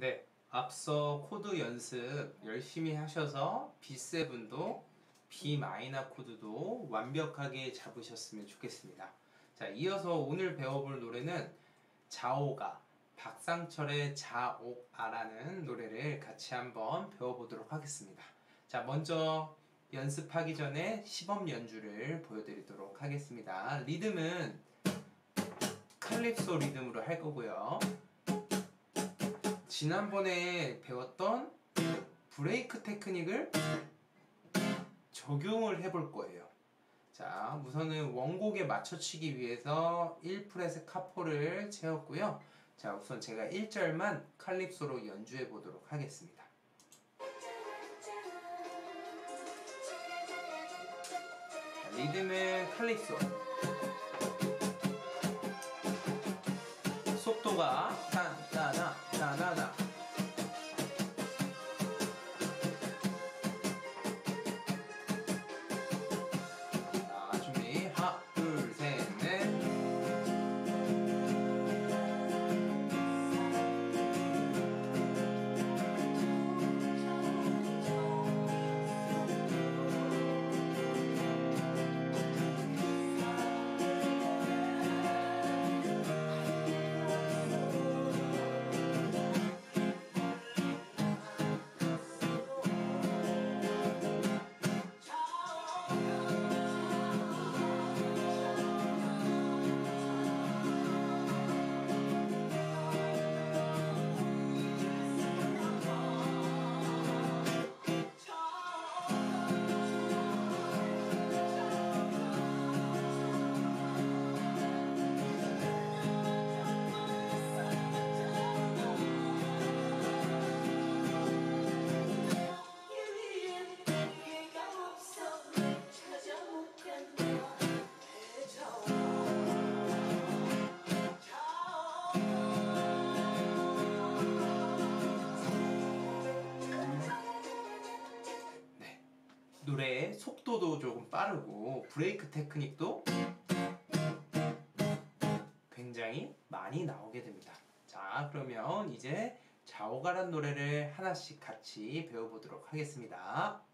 네, 앞서 코드 연습 열심히 하셔서 B7도 B 마이너 코드도 완벽하게 잡으셨으면 좋겠습니다. 자, 이어서 오늘 배워볼 노래는 자오가, 박상철의 자오아라는 노래를 같이 한번 배워보도록 하겠습니다. 자, 먼저 연습하기 전에 시범 연주를 보여드리도록 하겠습니다. 리듬은 칼립소 리듬으로 할 거고요. 지난번에 배웠던 브레이크 테크닉을 적용을 해볼 거예요. 자, 우선은 원곡에 맞춰치기 위해서 1프렛의 카포를 채웠고요. 자, 우선 제가 1절만 칼립소로 연주해 보도록 하겠습니다. 자, 리듬은 칼립소, 속도가 따나나 따나나. 자, 준비. 하나, 둘, 셋, 넷. 노래의 속도도 조금 빠르고 브레이크 테크닉도 굉장히 많이 나오게 됩니다. 자, 그러면 이제 자오가란 노래를 하나씩 같이 배워보도록 하겠습니다.